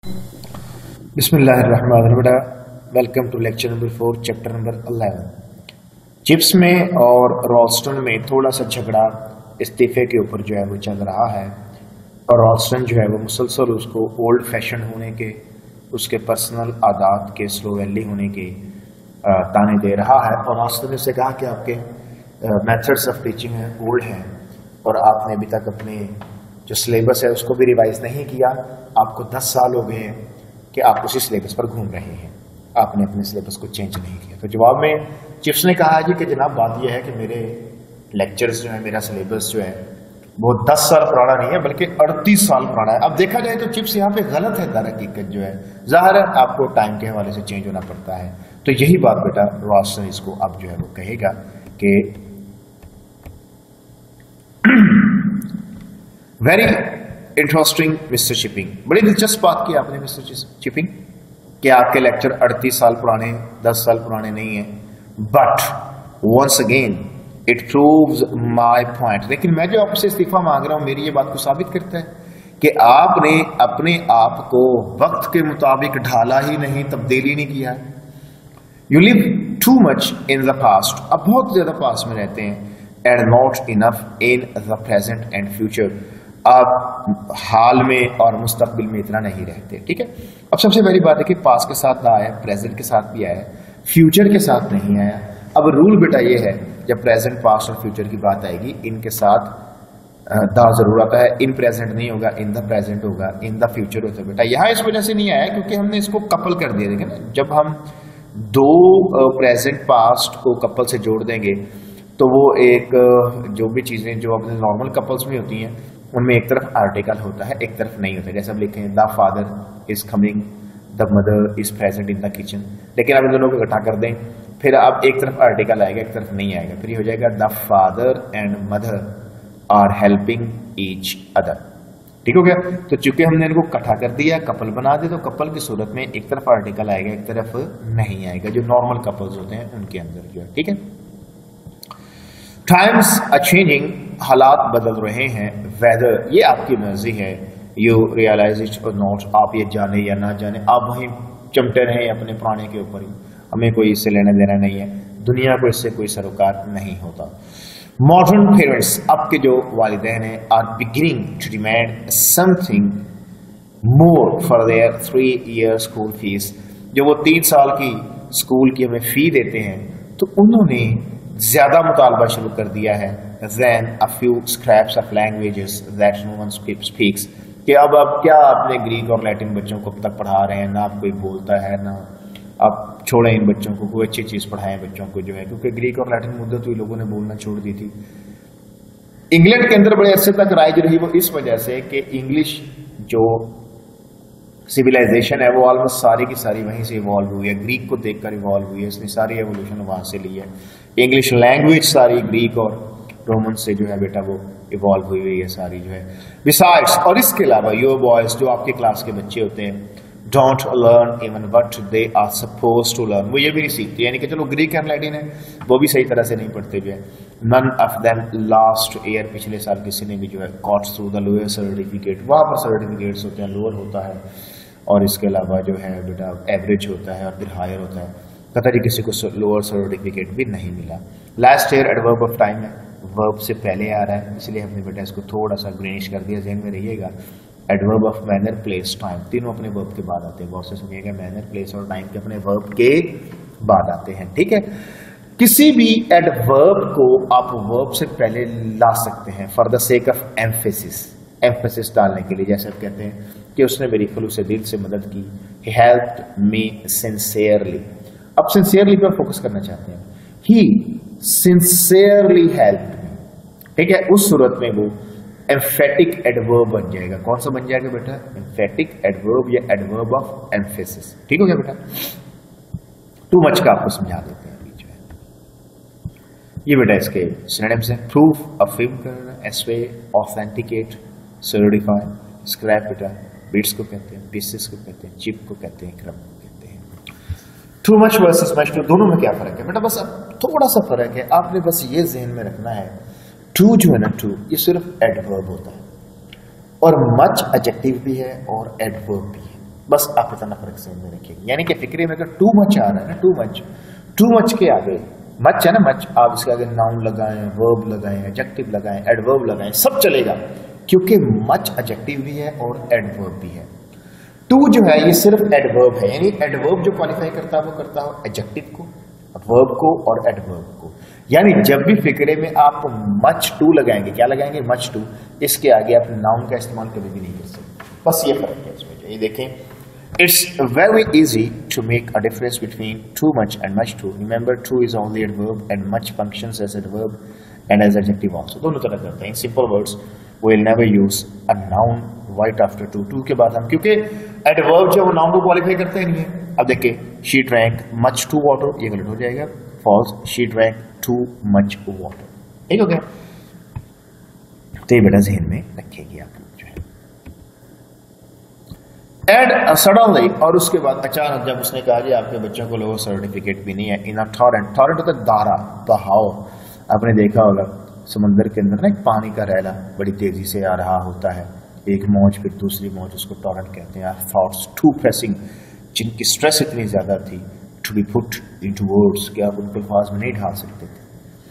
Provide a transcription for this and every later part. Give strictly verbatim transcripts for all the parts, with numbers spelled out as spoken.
बिस्मिल्लाहिर्रहमानिर्रहीम। Welcome to lecture number four, chapter number eleven. Chips में और रॉल्स्टन में थोड़ा सा झगड़ा इस्तीफे के ऊपर जो है वो चल रहा है, और रॉल्स्टन जो है वो मुसलसल उसको ओल्ड फैशन होने के, उसके पर्सनल आदात के स्लो वैली होने के ताने दे रहा है। और रॉल्स्टन ने उसे कहा कि आपके मेथड्स ऑफ टीचिंग है ओल्ड हैं और आपने अभी तक अपने जो सिलेबस है उसको भी रिवाइज नहीं किया। आपको दस साल हो गए हैं कि आप उसी सिलेबस पर घूम रहे हैं, आपने अपने सिलेबस को चेंज नहीं किया। तो जवाब में चिप्स ने कहा जी कि जनाब बात यह है कि मेरे लेक्चर्स जो है, मेरा सिलेबस जो है वो दस साल पुराना नहीं है बल्कि अड़तीस साल पुराना है। अब देखा जाए तो चिप्स यहाँ पे गलत है, दर हकीकत जो है ज़ाहिर है आपको टाइम के हवाले से चेंज होना पड़ता है। तो यही बात बेटा रॉल्स्टन इसको अब जो है वो कहेगा कि वेरी इंटरेस्टिंग मिस्टर चिपिंग, बड़ी दिलचस्प बात की आपने मिस्टर चिपिंग कि आपके लेक्चर अड़तीस साल पुराने, दस साल पुराने नहीं है। But once again it proves my point. लेकिन मैं जो आपसे इस्तीफा मांग रहा हूं, मेरी ये बात को साबित करता है कि आपने अपने आप को वक्त के मुताबिक ढाला ही नहीं, तब्दीली नहीं किया है। You live too much in the past, अब बहुत ज्यादा पास्ट में रहते हैं, and not enough in the present and future. आप हाल में और मुस्तकबिल में इतना नहीं रहते। ठीक है, अब सबसे पहली बात है कि पास्ट के साथ ना आया, प्रेजेंट के साथ भी आया, फ्यूचर के साथ नहीं आया। अब रूल बेटा ये है, जब प्रेजेंट, पास्ट और फ्यूचर की बात आएगी, इनके साथ दा जरूर आता है। इन प्रेजेंट नहीं होगा, इन द प्रेजेंट होगा, इन द फ्यूचर होता है बेटा। यहाँ इस वजह से नहीं आया क्योंकि हमने इसको कपल कर दिया। देखें ना, जब हम दो प्रेजेंट पास्ट को कपल से जोड़ देंगे तो वो एक जो भी चीजें जो अपने नॉर्मल कपल्स में होती हैं उनमें एक तरफ आर्टिकल होता है, एक तरफ नहीं होता है। जैसे हम लिखे हैं the father is coming, the mother is present in the kitchen. लेकिन अब इन दोनों को इकट्ठा कर दें, फिर अब एक तरफ आर्टिकल आएगा, एक तरफ नहीं आएगा, फिर ये हो जाएगा the father and mother are helping each other. ठीक हो गया। तो चूंकि हमने इनको इकट्ठा कर दिया, कपल बना दे, तो कपल की सूरत में एक तरफ आर्टिकल आएगा, एक तरफ नहीं आएगा, जो नॉर्मल कपल्स होते हैं उनके अंदर जो है। ठीक है, टाइम्स आर चेंजिंग, हालात बदल रहे हैं। वेदर, ये आपकी मर्जी है, यू रियलाइज इट और नॉट, आप ये जाने या ना जाने, आप वहीं चमटे रहे अपने पुराने के ऊपर ही, हमें कोई इससे लेना देना नहीं है, दुनिया को इससे कोई सरोकार नहीं होता। मॉडर्न पेरेंट्स, अब के जो वालिदैन हैं, are beginning to demand something more for their three year school fees. जो वो तीन साल की स्कूल की हमें फी देते हैं, तो उन्होंने ज्यादा मुतालबा शुरू कर दिया है than a few scraps of languages that no one speaks। कि अब अब क्या आपने ग्रीक और लैटिन बच्चों को अब तक पढ़ा रहे हैं, ना आप कोई बोलता है, ना आप छोड़े इन बच्चों को, कोई अच्छी चीज पढ़ाएं बच्चों को जो है, क्योंकि ग्रीक और लैटिन मुद्दत हुई लोगों ने बोलना छोड़ दी थी। इंग्लैंड के अंदर बड़े अरसे तक राइज रही वो इस वजह से कि इंग्लिश जो सिविलाइजेशन है वो ऑलमोस्ट सारी की सारी वहीं से इवॉल्व हुई है, ग्रीक को देखकर इवॉल्व हुई है, इसने सारी एवोल्यूशन वहां से ली है। इंग्लिश लैंग्वेज सारी ग्रीक और रोमन से जो है बेटा वो इवॉल्व हुई हुई है सारी जो है। बिसाइड्स, और इसके अलावा योर बॉयज, जो आपके क्लास के बच्चे होते हैं, don't learn even what they are suppose to learn, वो ये भी नहीं सीखते। यानी कि चलो ग्रीक एंड लैटिन है वो भी सही तरह से नहीं पढ़ते जो है। None of them last year, पिछले साल किसी ने भी जो है got through the lower certificate, वहां पर सर्टिफिकेट्स होते हैं, लोअर होता है, और इसके अलावा जो है बेटा एवरेज होता है और फिर हायर होता है। पता नहीं किसी को लोअर सर्टिफिकेट भी नहीं मिला। Last year adverb of time है, वर्ब से पहले आ रहा है, इसलिए हमने बेटा इसको थोड़ा सा ग्रीनिश कर दिया, ज़हन में रहिएगा। Adverb of manner, place, time, तीनों अपने वर्ब के बाद आते हैं। बहुत से सुनिएगा, मैनर, प्लेस और टाइम के अपने वर्ब के बाद आते हैं। ठीक है, किसी भी एडवर्ब को आप वर्ब से पहले ला सकते हैं for the sake of emphasis, emphasis डालने के लिए। जैसे आप कहते हैं कि उसने मेरी खुलूस दिल से मदद की, he helped me sincerely। अब सिंसियरली पर फोकस करना चाहते हैं, he sincerely helped me। ठीक है, उस सूरत में वो एम्फेटिक एडवर्ब बन जाएगा। कौन सा बन जाएगा बेटा? एम्फेटिक एडवर्ब या एडवर्ब ऑफ एम्फेसिस। ठीक हो गया बेटा, टू मच का आपको समझा देते हैं बीच में। ये बेटा इसके सिनोनिम्स हैं, प्रूफ, अफर्म करना, एस्वे, ऑथेंटिकेट, सर्टिफाई, स्क्रैप बेटा बिट्स को कहते हैं, पीसेस को कहते हैं, चिप को कहते हैं, क्रम को कहते हैं। Too much versus much too, दोनों में क्या फर्क है बेटा? बस अब थोड़ा सा फर्क है, आपने बस ये ज़हन में रखना है, टू जो है ना, टू ये सिर्फ एडवर्ब होता है और मच एडजेक्टिव भी है और एडवर्ब भी है। بس آپ اتنا فرق سے میں رکھیے. یعنی کہ فکرے میں اگر ٹو مچ آ رہا ہے نا, ٹو مچ ٹو مچ کے آگے مچ ہے نا, مچ آپ اس کے آگے ناؤن لگائیں, ورب لگائیں, ایڈجیکٹو لگائیں, ایڈورب لگائیں, سب چلے گا, کیونکہ مچ ایڈجیکٹو بھی ہے اور ایڈورب بھی ہے. ٹو جو ہے یہ صرف ایڈورب ہے, یعنی ایڈورب جو کوالیفائی کرتا ہے وہ کرتا ہے ایڈجیکٹو کو, ورب کو اور ایڈورب کو. یعنی جب بھی فکرے میں آپ مچ ٹو لگائیں گے, کیا لگائیں گے, مچ ٹو, اس کے آگے آپ ناؤن کا استعمال کبھی بھی نہیں کر سکتے. بس یہ فرق ہے اس میں. یہ دیکھیں, it's very easy to make a difference between too much and much too. Remember, too is only adverb and much functions as adverb and as adjective also. دونوں طرح کرتے ہیں. In simple words, we'll never use a noun right after to. to کے بعد ہم, کیونکہ adverb جو وہ noun کو qualify کرتے ہیں نہیں ہے. اب دیکھیں, she drank much too water, یہ غلط ہو جائے گا, false. She drank too much water. ٹھیک ہو گیا. تو یہ بیٹا ذہن میں رکھے گی آپ جو ہے. اینڈ سڈنلی, اور اس کے بعد اچانک جب اس نے کہا جی آپ کے بچوں کو لوگوں سرٹیفکیٹ بھی نہیں ہے. ان ٹورنٹ, ٹورنٹ ہوتا ہے دارا, بہاؤ. آپ نے دیکھا ہوگا سمندر کے اندر نا ایک پانی کا ریلا بڑی تیزی سے آ رہا ہوتا ہے, ایک موج پھر دوسری موج, اس کو ٹورنٹ کہتے ہیں. تھاٹس ٹو پریسنگ, جن کی اسٹریس اتنی زیادہ تھی, to be put into words, کہ آپ ان کو الفاظ میں نہیں ڈھال سکتے تھے.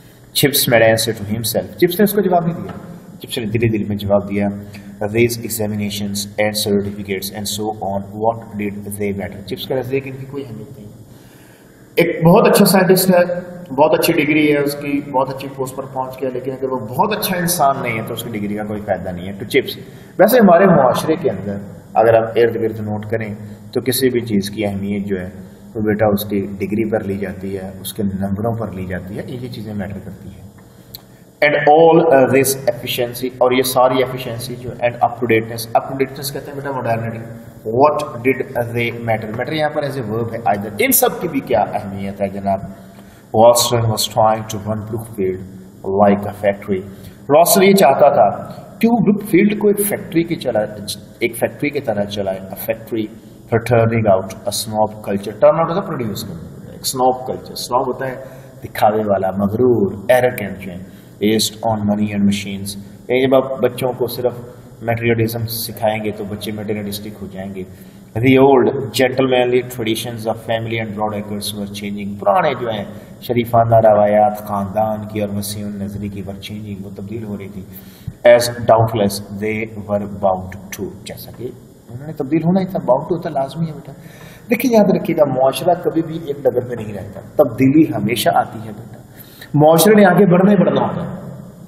Chips made answer to himself, Chips نے اس کو جواب نہیں دیا, چپس نے دلی دل میں جواب دیا. These examinations and certificates and so on, what did they matter? Chips کا رزق ان کی کوئی اہمیت نہیں. ایک بہت اچھا سائنٹسٹ ہے, بہت اچھی ڈگری ہے اس کی, بہت اچھی پوسٹ پر پہنچ گیا, لیکن اگر وہ بہت اچھا انسان نہیں ہے تو اس کی ڈگری کا کوئی فائدہ نہیں ہے. تو چپس, ویسے ہمارے معاشرے کے اندر اگر آپ ارد گرد نوٹ کریں تو کسی بھی چیز کی اہمیت جو ہے وہ بیٹا اس کی ڈگری پر لی جاتی ہے, اس کے نمبروں پر لی جاتی ہے. یہ چیزیں میٹر کرتی ہیں. اینڈ آل دس ایفیشنسی, اور یہ ساری ایفیشنسی جو, and up to dateness, up to dateness کہتے ہیں بیٹا modernity. What did they matter, matter یہاں پر ایز اے ورب ہے آئدر. ان سب کی بھی کیا اہمیت ہے جناب. Ralston was trying to run Brookfield like a factory. Ralston یہ چاہتا تھا کہ وہ بروک فیلڈ کو ایک فیکٹری کی چلا, ایک فیکٹری کی طرح چلائے. A factory for turning out a snob culture. Turn out ہوتا ہے پروڈیوس کرنا, ایک سنوب کلچر. سنوب ہوتا ہے دکھاوے والا, مغرور, arrogant, based on money and machines. جب آپ بچوں کو صرف میٹیریلزم سکھائیں گے تو بچے میٹیریلسٹک ہو جائیں گے. The old gentlemanly traditions of family and broad acres were changing. پرانے جو ہیں شریفانہ روایات خاندان کی اور وسیع النظری کی were changing, وہ تبدیل ہو رہی تھی. As doubtless they were bound to, جیسا کہ انہوں نے تبدیل ہونا ہی تھا. bound to ہوتا لازمی ہے بیٹا. دیکھیں یاد رکھیے گا, معاشرہ کبھی بھی ایک ڈگر پہ نہیں رہتا, تبدیلی ہمیشہ آتی ہے بیٹا. معاشرے نے آگے بڑھنا ہی بڑھنا ہوتا ہے.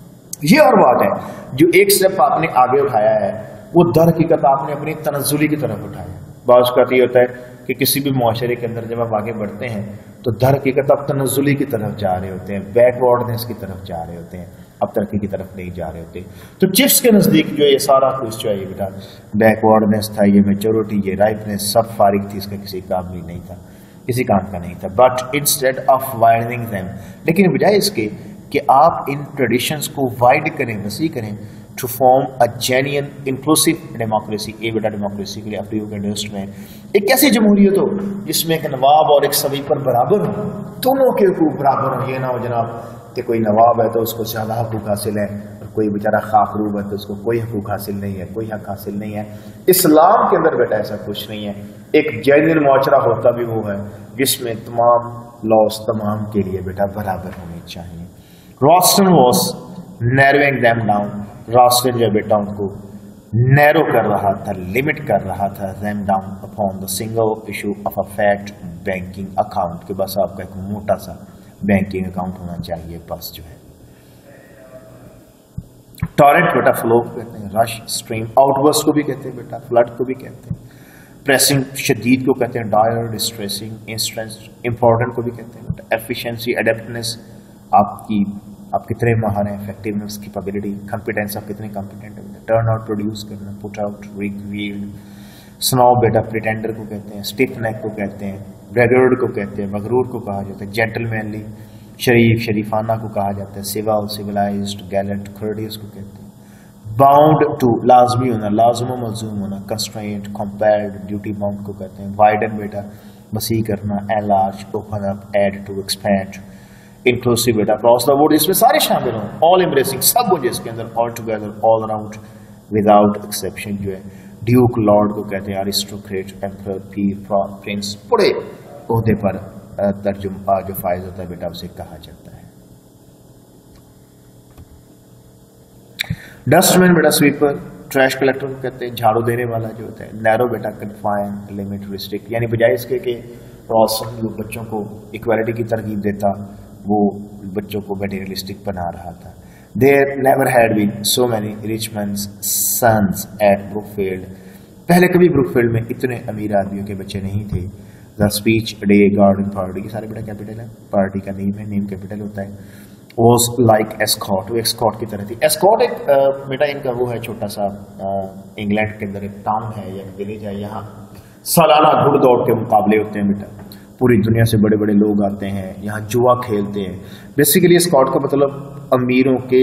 یہ اور بات ہے, جو ایک سٹیپ آپ نے آگے اٹھایا ہے وہ در حقیقت آپ نے اپنی تنزلی کی طرف اٹھایا. بعض اوقات یہ ہوتا ہے کہ کسی بھی معاشرے کے اندر جب آپ آگے بڑھتے ہیں تو در حقیقت آپ تنزلی کی طرف جا رہے ہوتے ہیں, بیک ورڈنس کی طرف جا رہے ہوتے ہیں, اب ترقی کی طرف نہیں جا رہے ہوتے. تو چپس کے نزدیک جو یہ سارا کچھ جو ہے یہ بیٹا بیک ورڈنس تھا, یہ میچورٹی, یہ رائپنس, سب فارغ تھی, اس کا کسی کام بھی نہیں تھا, کسی کام کا نہیں تھا. But instead of widening them, لیکن بجائے اس کے کہ آپ ان ٹریڈیشنز کو وائڈ کریں, وسیع کریں, to form a genuine inclusive democracy. یہ بیٹا ڈیموکریسی کے لیے آپ کے انٹرسٹ میں ایک ایسی جمہوریت ہو جس میں ایک نواب اور ایک صوی پر برابر ہو, دونوں کے حقوق برابر ہوں. یہ نہ ہو جناب کہ کوئی نواب ہے تو اس کو زیادہ حقوق حاصل ہے اور کوئی بیچارہ خاکروب ہے تو اس کو کوئی حقوق حاصل نہیں ہے, کوئی حق حاصل نہیں ہے. اسلام کے اندر بیٹا ایسا کچھ نہیں ہے. ایک جینین معاشرہ ہوتا بھی وہ ہے جس میں تمام لاس تمام کے لیے بیٹا برابر ہونے چاہیے. Ralston was narrowing them down. Ralston جو بیٹا ان کو نیرو کر رہا تھا, لمٹ کر رہا تھا, them down upon the single issue of a fact banking account, کہ بس آپ کا ایک موٹا سا بینکنگ اکاؤنٹ ہونا چاہیے بس جو ہے. ٹورنٹ بیٹا فلو کو کہتے ہیں, رش اسٹریم, آؤٹ برسٹ کو بھی کہتے ہیں بیٹا, فلڈ کو بھی کہتے ہیں, پریسنگ شدید کو کہتے ہیں, ڈائر, ڈسٹریسنگ, انسٹنس, امپورٹنٹ کو بھی کہتے ہیں بیٹا, ایفیشنسی, اڈیپٹنس, آپ کی آپ کتنے ماہر ہیں, افیکٹونیس, کیپیبلٹی, کمپیٹنس, آپ کتنے کمپیٹنٹ ہیں, ٹرن آؤٹ, پروڈیوس کرنا, پٹ آؤٹ, ریویلڈ. سنو بیٹا پریٹینڈر کو کہتے ہیں, اسٹیف نیک کو کہتے ہیں, بریگرڈ کو کہتے ہیں, مغرور کو کہا جاتا ہے, جینٹل مینلی, شریف, شریفانہ کو کہا جاتا ہے, سیول, سیولائزڈ, گیلنٹ, کورڈیس کو کہتے ہیں. باؤنڈ ٹو, لازمی ہونا, لازم و ملزوم ہونا, کنسٹرینٹ, کمپیلڈ, ڈیوٹی باؤنڈ کو کہتے ہیں. وائڈن بیٹا وسیع کرنا, enlarge, open up, add to, expand. Inclusive بیٹا اکراس دا بورڈ, جس میں سارے شامل ہوں, آل امبریسنگ, سب ہو جس کے اندر, all together, all around, without exception جو ہے. ड्यूक लॉर्ड को कहते हैं, अरिस्टोक्रेट, एम्परर, पीर, प्रिंस, बड़े ओहदे पर तर्जुमा जो फायज होता है बेटा उसे कहा जाता है। डस्टमैन बेटा स्वीपर, ट्रैश कलेक्टर को कहते हैं, झाड़ू देने वाला जो होता है। नैरो बेटा कन्फाइन, लिमिट, रिस्ट्रिक्ट, यानी बजाय इसके कि रॉसन जो बच्चों को इक्वालिटी की तरकीब देता वो बच्चों को मटेरियलिस्टिक बना रहा था। There never had been so many rich men's sons at Brookfield. पहले कभी ब्रुकफील्ड में इतने अमीर आदमियों के बच्चे नहीं थे। The speech, day, garden, party, ये सारे बेटा कैपिटल है, पार्टी का नेम है, नेम कैपिटल होता है। Was like escort, वो escort की तरह थी। escort एक बेटा इनका वो है छोटा सा इंग्लैंड के अंदर एक टाउन है या विलेज है, यहाँ सालाना घुड़ दौड़ के मुकाबले होते हैं बेटा, पूरी दुनिया से बड़े बड़े लोग आते हैं, यहाँ जुआ खेलते हैं। बेसिकली स्कॉट का मतलब अमीरों के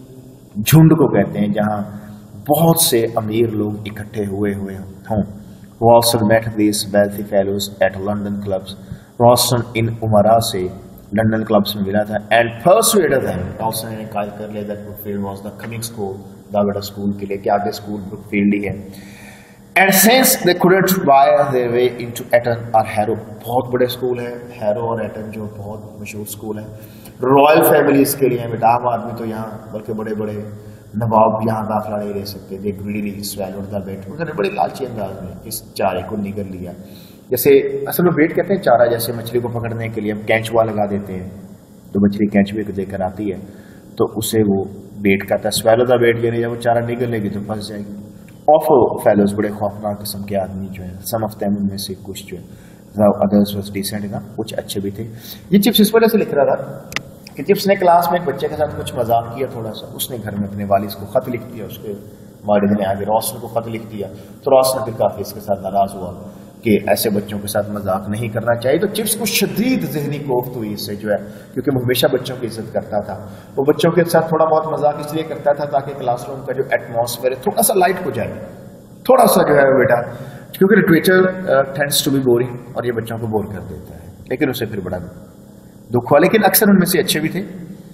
झुंड को कहते हैं, जहाँ बहुत से अमीर लोग इकट्ठे हुए हुए हों। रॉसन met these wealthy fellows at London clubs. रॉसन इन उमरा से लंदन क्लब्स में मिला था। एंड persuaded them, रॉसन ने कायल कर लिया that Brookfield was the coming school, दावड़ा स्कूल के लिए कि आगे स्कूल ब्रुकफील्ड ही है। And since they couldn't buy their way into Eton or Harrow, बहुत बड़े स्कूल है हैरो और एटन जो बहुत मशहूर स्कूल है, रॉयल फैमिलीज के लिए बेटा, आम आदमी तो यहाँ बल्कि बड़े बड़े नवाब यहाँ दाखिला नहीं ले सकते। They greedily swallowed the bait, उन्होंने बड़े लालची अंदाज में इस चारे को निगल लिया। जैसे असल में बेट कहते हैं चारा, जैसे मछली को पकड़ने के लिए हम कैंचुआ लगा देते हैं, तो मछली कैंचुए को देकर आती है तो उसे वो बेट कहता है। swallow the bait यानी जब वो चारा निगल लेगी तो फंस जाएगी। Awful fellows, बड़े खौफनाक किस्म के आदमी जो है। Some of them, उनमें से कुछ जो है, others was decent enough, कुछ अच्छे भी थे। ये चिप्स इस वजह से लिख रहा था कि चिप्स ने क्लास में एक बच्चे के साथ कुछ मजाक किया थोड़ा सा, उसने घर में अपने वालिद को खत लिख दिया, उसके वालिद ने आगे रॉसन को खत लिख दिया, तो रॉसन फिर काफी इसके साथ नाराज हुआ कि ऐसे बच्चों के साथ मजाक नहीं करना चाहिए। तो चिप्स को शदीद जहनी कोफ्त हुई इससे जो है, क्योंकि वो हमेशा बच्चों की इज्जत करता था। वो बच्चों के साथ थोड़ा बहुत मजाक इसलिए करता था ताकि क्लासरूम का जो एटमॉस्फेयर है थोड़ा सा लाइट हो जाए, थोड़ा सा जो है बेटा, क्योंकि literature tends to be boring और ये बच्चों को बोर कर देता है। लेकिन उसे फिर बड़ा दुख हुआ, लेकिन अक्सर उनमें से अच्छे भी थे।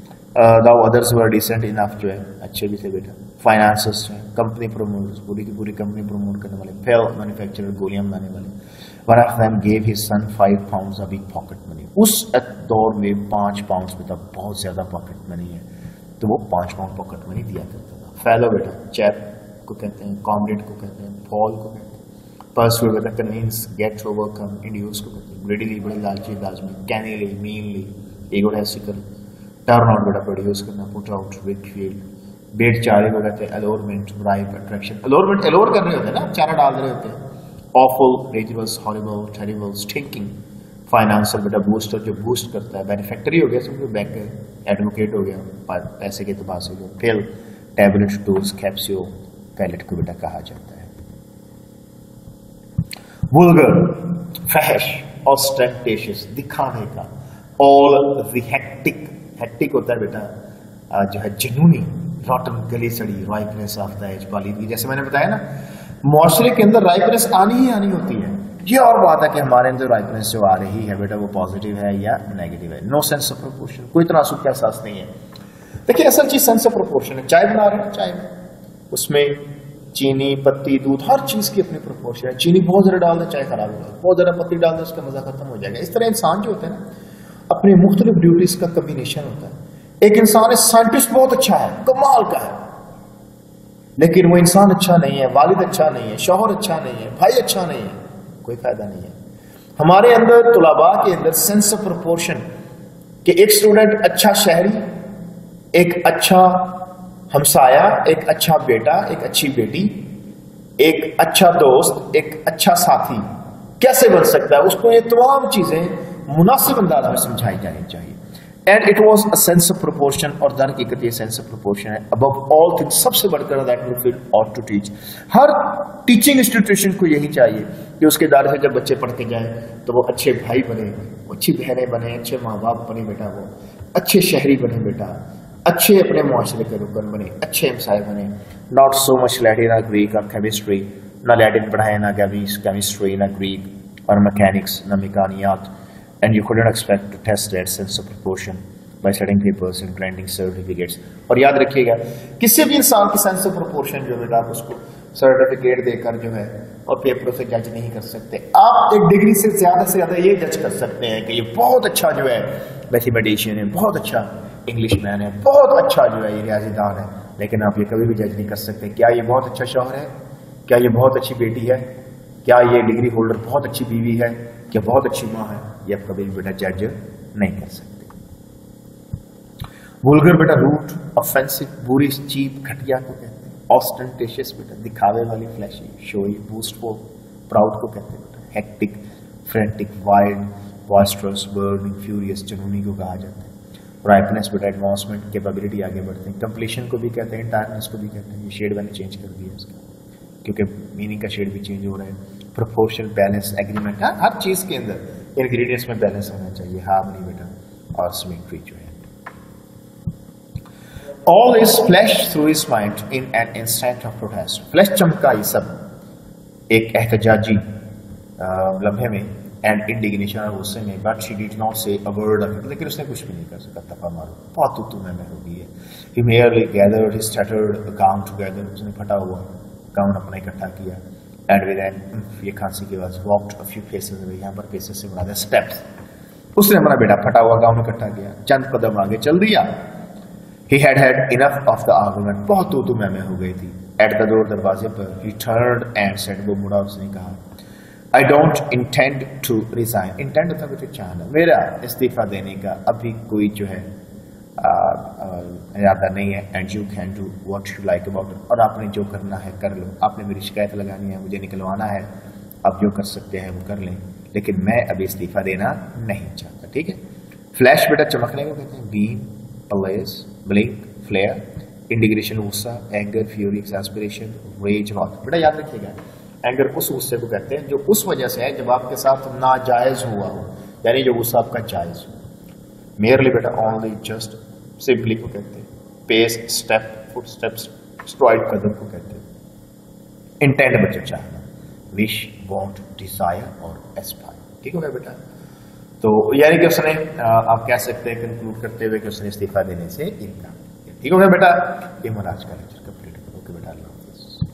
Though others were decent enough, जो है अच्छे भी थे बेटा। फाइनेंसर्स जो है, कंपनी प्रमोटर्स, पूरी की पूरी कंपनी प्रमोट करने वाले, फेल मैन्युफैक्चरर, गोलियां बनाने वाले। One of them gave his son five pounds a week pocket money. उस दौर में पांच पाउंड बेटा बहुत ज्यादा पॉकेट मनी है, तो वो पांच पाउंड पॉकेट मनी दिया करता था। फेलो बेटा चैप को कहते हैं, कॉमरेड को कहते हैं, फॉल को कहते हैं, परसुएड बेटा कन्विंस, गेट ओवरकम, इंड्यूस को कहते हैं, ग्रेडिली बड़े लालची अंदाज में, cannily meanly, egotistical, turn out बेटा प्रोड्यूस करना, पुट आउट, विकफील्ड, बेट चारे को कहते हैं, allurement, bribe, attraction. Allurement allure कर रहे होते हैं ना, चारा डाल रहे होते हैं। Awful, dangerous, horrible, terrible, stinking. Financial बेटा बूस्टर, जो बूस्ट करता है। बेनिफैक्टरी हो गया समझो, बैंकर, एडवोकेट हो गया पैसे के एतबार से। जो pill, tablet, dose, capsule, pellet को बेटा कहा जाता है। वल्गर, फहश, ऑस्टेंटेशियस, दिखाने का। ऑल द हेक्टिक, हेक्टिक होता है बेटा जो है जुनूनी, रॉटन, गली सड़ी, राइपनेस ऑफ द एज, बालिदगी। जैसे मैंने बताया ना, मुआशरे के अंदर राइपनेस आनी ही आनी होती है। ये और बात है कि हमारे अंदर राइपनेस जो आ रही है बेटा वो पॉजिटिव है या नेगेटिव है। नो सेंस ऑफ प्रोपोर्शन, कोई तनासुब का एहसास नहीं है। देखिए असल चीज सेंस ऑफ प्रोपोर्शन है। चाय बना रहे हैं ना, चाय में उसमें चीनी, पत्ती, दूध, हर चीज की अपनी प्रोपोर्शन है। चीनी बहुत ज्यादा डाल दे चाय खराब हो जाएगी, बहुत ज्यादा पत्ती डाल दे उसका मजा खत्म हो जाएगा। इस तरह इंसान जो होता है ना, अपनी मुख्तलिफ ड्यूटीज का कम्बिनेशन होता है। एक इंसान साइंटिस्ट बहुत अच्छा है, कमाल का है, लेकिन वो इंसान अच्छा नहीं है, वालिद अच्छा नहीं है, शौहर अच्छा नहीं है, भाई अच्छा नहीं है, कोई फायदा नहीं है। हमारे अंदर तुलाबा के अंदर सेंस ऑफ प्रोपोर्शन कि एक स्टूडेंट अच्छा शहरी, एक अच्छा हमसाया, एक अच्छा बेटा, एक अच्छी बेटी, एक अच्छा दोस्त, एक अच्छा साथी कैसे बन सकता है, उसको ये तमाम चीजें मुनासिब अंदाज में समझाई जानी चाहिए। And it was a sense of proportion, और दर हकीकत ये सेंस ऑफ प्रोपोर्शन है अबव ऑल थिंग्स, सबसे बढ़कर that Brookfield ought to teach। हर टीचिंग इंस्टीट्यूशन को यही चाहिए कि उसके दायरे से जब बच्चे पढ़ के जाए तो वो अच्छे भाई बने, अच्छी बहनें बने, अच्छे माँ बाप बने बेटा, वो अच्छे शहरी बने बेटा, अच्छे अपने मुआशरे के रुकन बने, अच्छे हमसाए बने। नॉट सो मच लैटिन और ग्रीक और केमिस्ट्री, ना लैटिन पढ़ाए, ना केमिस्ट्री, ना ग्रीक और मैकेनिक्स, ना मैकानियात। And you couldn't expect to test that sense of proportion by studying papers and granting certificates। और याद रखिएगा किसी भी इंसान की सेंस ऑफ प्रोपोर्शन जो बेटा आप उसको सर्टिफिकेट देकर जो है और पेपरों से जज नहीं कर सकते। आप एक डिग्री से ज्यादा से ज्यादा ये जज कर सकते हैं कि ये बहुत अच्छा जो है मैथमेटिशियन है, बहुत अच्छा इंग्लिश मैन है, बहुत अच्छा जो है ये रियाजीदान है, लेकिन आप ये कभी भी जज नहीं कर सकते क्या ये बहुत अच्छा शौहर है, क्या ये बहुत अच्छी बेटी है, क्या ये डिग्री होल्डर बहुत अच्छी बीवी है, क्या बहुत अच्छी माँ है। ये आप कभी भी बेटा जज नहीं कर सकते। वल्गर बेटा रूट, ऑफेंसिव, बुरी, चीप, घटिया को कहते हैं। ऑस्टेंटेशियस बेटा दिखावे वाली, फ्लैशी, शोई, बूस्टफुल, प्राउड को कहते हैं बेटा। Hectic, frantic, wild, boisterous, burning, furious, जुनूनी को कहा जाता है। राइपनेस बेटा एडवांसमेंट, कैपेबिलिटी, आगे बढ़ते हैं। कंप्लीशन को भी कहते हैं, टायर्डनेस को भी कहते हैं। ये शेड मैंने चेंज कर दिया इसका क्योंकि मीनिंग का शेड भी चेंज हो रहा है। प्रोपोर्शन, बैलेंस, एग्रीमेंट, हर चीज के अंदर इंग्रेडिएंट्स में बैलेंस होना चाहिए, हार्मनी बेटा और सिमेट्री जो है। All is flashed through his mind in an instant of protest. Flash चमका ये सब एक एहतजाजी लम्हे में एंड इंडिग्नेशन और गुस्से में, बट शी डिड नॉट से अ वर्ड ऑफ इट, लेकिन उसने कुछ भी नहीं कर सका। तफा मारो बहुत तू तुम्हें में होगी है। He merely gathered his tattered gown together. उसने फटा हुआ गाउन अपना इकट्ठा किया एंड विद एन, ये खांसी के बाद walked a few paces away, यहाँ पर पेसेस से बना दे स्टेप्स। उसने अपना बेटा फटा हुआ गाउन इकट्ठा किया, चंद कदम आगे चल दिया। He had had enough of the argument. बहुत तू तू मैं मैं हो गई थी। At the door, दरवाजे पर, he turned and said, वो मुड़ा, उसने कहा, I don't intend to resign. Intend होता कुछ चाहना, मेरा इस्तीफा देने का अभी कोई जो है इरादा नहीं है। And you can do what you like about it. और आपने जो करना है कर लो। आपने मेरी शिकायत लगानी है, मुझे निकलवाना है, आप जो कर सकते हैं वो कर लें, लेकिन मैं अभी इस्तीफा देना नहीं चाहता। ठीक है। फ्लैश बेटा चमकने को कहते हैं। Beam, blaze, blink, flare, indignation, गुस्सा, anger, fury, exasperation, rage, wrath. बेटा याद रखिएगा, एंगर उस गुस्से को कहते हैं जो उस वजह से है जब आपके साथ नाजायज हुआ हो, यानी जो गुस्सा आपका जायज हो। मेयरली बेटा ओनली, जस्ट, सिंपली को कहते हैं। Pace, step, foot steps, stride, कदम को कहते हैं। इंटेंट बच्चा चाहना, विश, वांट, डिजायर और एस्पायर। ठीक हो गया बेटा। तो यानी कि उसने आप कह सकते हैं कंक्लूड करते हुए कि उसने इस्तीफा देने से इनकार किया। ठीक हो गया बेटा। ये हमारा आज का लेक्चर कंप्लीट।